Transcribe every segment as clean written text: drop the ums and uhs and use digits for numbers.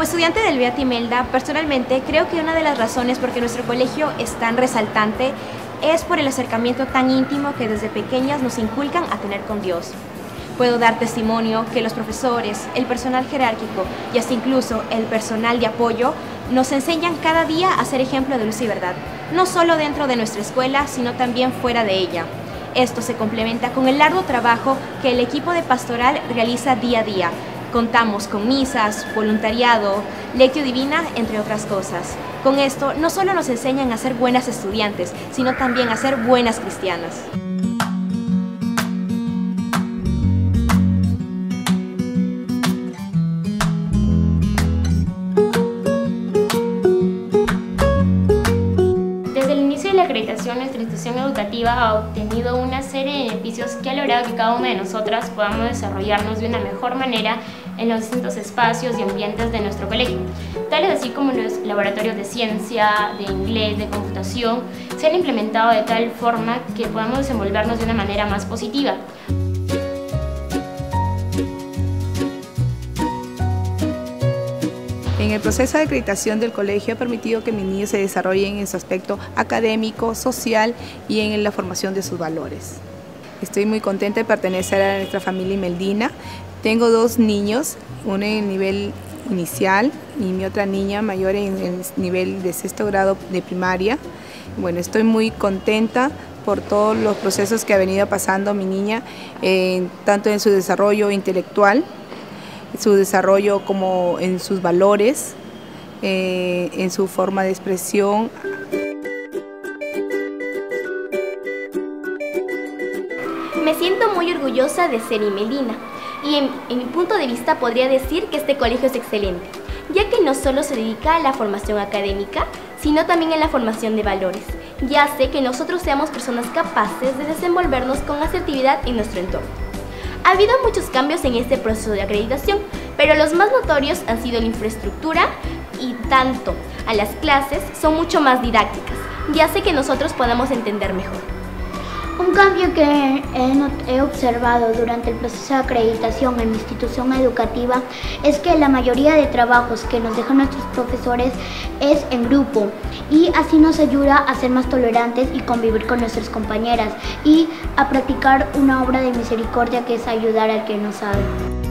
Como estudiante del Beata Imelda, personalmente creo que una de las razones por qué nuestro colegio es tan resaltante es por el acercamiento tan íntimo que desde pequeñas nos inculcan a tener con Dios. Puedo dar testimonio que los profesores, el personal jerárquico y hasta incluso el personal de apoyo nos enseñan cada día a ser ejemplo de luz y verdad, no solo dentro de nuestra escuela, sino también fuera de ella. Esto se complementa con el largo trabajo que el equipo de pastoral realiza día a día. Contamos con misas, voluntariado, lectio divina, entre otras cosas. Con esto no solo nos enseñan a ser buenas estudiantes, sino también a ser buenas cristianas. La acreditación, nuestra institución educativa ha obtenido una serie de beneficios que ha logrado que cada una de nosotras podamos desarrollarnos de una mejor manera en los distintos espacios y ambientes de nuestro colegio, tales así como los laboratorios de ciencia, de inglés, de computación, se han implementado de tal forma que podamos desenvolvernos de una manera más positiva. En el proceso de acreditación del colegio ha permitido que mis niños se desarrollen en su aspecto académico, social y en la formación de sus valores. Estoy muy contenta de pertenecer a nuestra familia imeldina. Tengo dos niños, uno en el nivel inicial y mi otra niña mayor en el nivel de sexto grado de primaria. Bueno, estoy muy contenta por todos los procesos que ha venido pasando mi niña, tanto en su desarrollo intelectual, su desarrollo como en sus valores, en su forma de expresión. Me siento muy orgullosa de ser imeldina y en mi punto de vista podría decir que este colegio es excelente, ya que no solo se dedica a la formación académica, sino también en la formación de valores, y hace que nosotros seamos personas capaces de desenvolvernos con asertividad en nuestro entorno. Ha habido muchos cambios en este proceso de acreditación, pero los más notorios han sido la infraestructura y tanto a las clases son mucho más didácticas y hace que nosotros podamos entender mejor. Un cambio que he observado durante el proceso de acreditación en mi institución educativa es que la mayoría de trabajos que nos dejan nuestros profesores es en grupo y así nos ayuda a ser más tolerantes y convivir con nuestras compañeras y a practicar una obra de misericordia que es ayudar al que no sabe.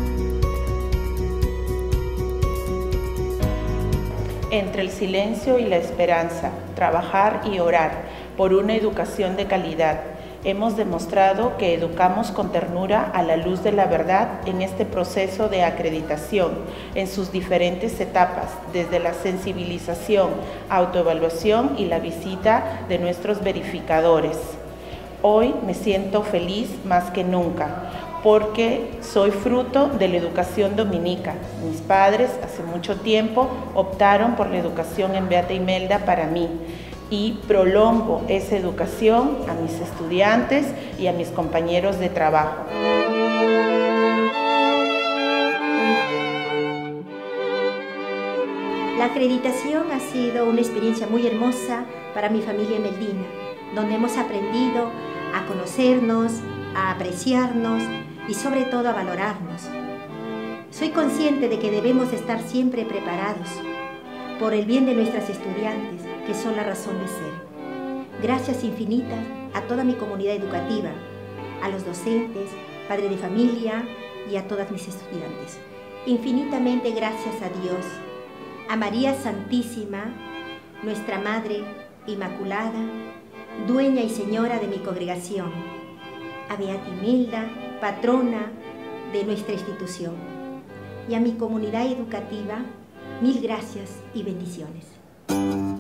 Entre el silencio y la esperanza, trabajar y orar por una educación de calidad. Hemos demostrado que educamos con ternura a la luz de la verdad en este proceso de acreditación, en sus diferentes etapas, desde la sensibilización, autoevaluación y la visita de nuestros verificadores. Hoy me siento feliz más que nunca, porque soy fruto de la educación dominica. Mis padres hace mucho tiempo optaron por la educación en Beata Imelda para mí, y prolongo esa educación a mis estudiantes y a mis compañeros de trabajo. La acreditación ha sido una experiencia muy hermosa para mi familia imeldina, donde hemos aprendido a conocernos, a apreciarnos y sobre todo a valorarnos. Soy consciente de que debemos estar siempre preparados por el bien de nuestras estudiantes, que son la razón de ser. Gracias infinitas a toda mi comunidad educativa, a los docentes, padres de familia y a todas mis estudiantes. Infinitamente gracias a Dios, a María Santísima, nuestra Madre Inmaculada, dueña y señora de mi congregación, a Beata Imelda, patrona de nuestra institución, y a mi comunidad educativa, mil gracias y bendiciones.